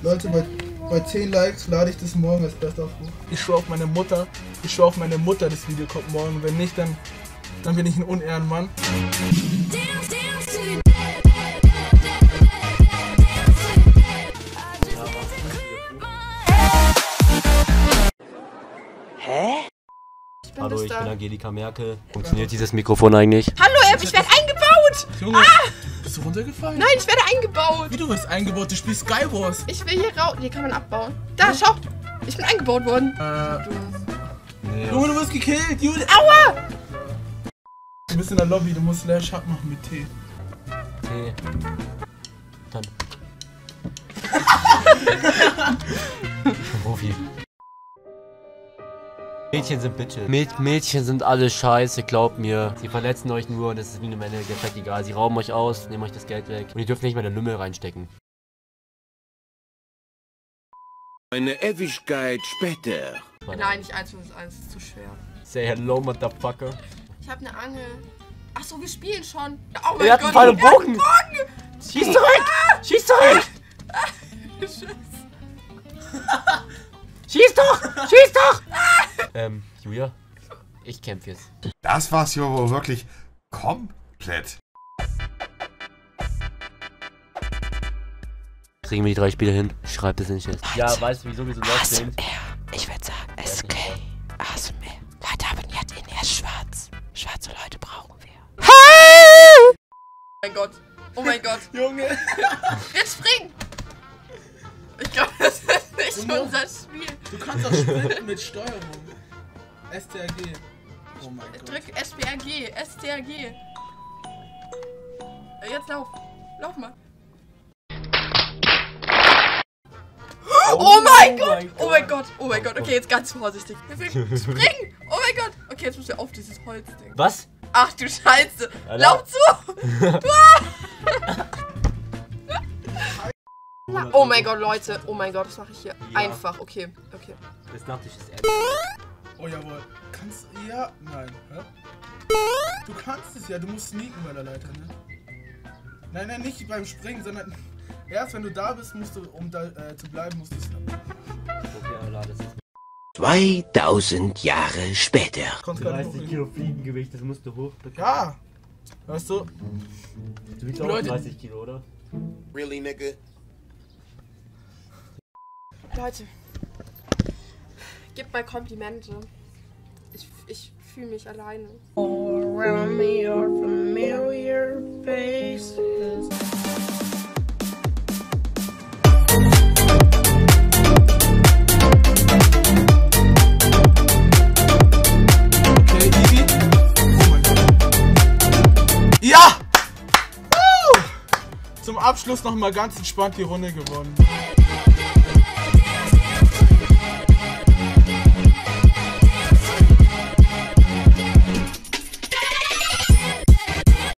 Leute, bei 10 Likes lade ich das morgen als Best auf hoch. Ich schwöre auf meine Mutter. Ich schwöre auf meine Mutter, das Video kommt morgen. Wenn nicht, dann bin ich ein Unehrenmann. Hä? Hallo, ich bin Angelika Merkel. Funktioniert dieses Mikrofon eigentlich? Hallo, ich werde eingebaut! Junge, bist du runtergefallen? Nein, ich werde eingebaut! Wie, du wirst eingebaut? Du spielst Skywars. Ich will hier raus. Hier kann man abbauen. Da, schau! Ich bin eingebaut worden. Nee, Junge, du wirst gekillt! Junge. Aua! Du bist in der Lobby, du musst Slash Hub machen mit T. T. Dann. Profi. Mädchen sind Bitches. Mädchen sind alle scheiße, glaubt mir. Sie verletzen euch nur und das ist wie im Endeffekt egal. Sie rauben euch aus, nehmen euch das Geld weg und ihr dürft nicht mehr in den Lümmel reinstecken. Eine Ewigkeit später. Nein, nicht 1 vs 1, ist zu schwer. Say hello, motherfucker. Ich habe eine Angel. Achso, wir spielen schon. Oh mein Er hat einen Pfeil und Bogen. Schieß zurück! Schieß zurück! Schieß doch! Schieß doch! Julia, ich kämpfe jetzt. Das war's hier wohl wirklich komplett. Kriegen wir die 3 Spiele hin? Schreib das nicht jetzt. Ja, weißt du, wieso wir so laut sind? Ich würde sagen, SK. ASMR. Leute, abonniert ihn, er ist schwarz. Schwarze Leute brauchen wir. Oh mein Gott. Oh mein Gott. Junge. Jetzt springen! Ich glaube, das ist nicht unser Spiel. Du kannst auch sprinten mit Steuerung. STRG. Oh mein Gott. Drück SBRG. STRG. Jetzt lauf. Lauf mal. Oh mein Gott! Oh mein Gott! Oh mein Gott! Okay, jetzt ganz vorsichtig. Springen! Oh mein Gott! Okay, jetzt musst du auf dieses Holzding. Was? Ach du Scheiße! Alter. Lauf zu! Oh mein Gott, Leute! Oh mein Gott, das mache ich hier einfach. Okay, okay. Das Nachtisch ist ehrlich. Oh jawohl. Kannst du. Ja. Nein. Hä? Du kannst es ja, du musst sneaken bei der Leiter, ne? Nein, nein, nicht beim Springen, sondern. Erst wenn du da bist, musst du, um da zu bleiben, musst du snappen. Okay, Allah, das ist 2000 Jahre später. 30 Kilo Fliegengewicht, das musst du hoch. Ja! Weißt du? Du wiegst auch Leute. 30 Kilo, oder? Really, nigga? Leute. Gebt mal Komplimente. Ich fühle mich alleine. All around me are familiar faces. Okay, easy. Oh mein Gott. Ja! Woo! Zum Abschluss nochmal ganz entspannt die Runde gewonnen.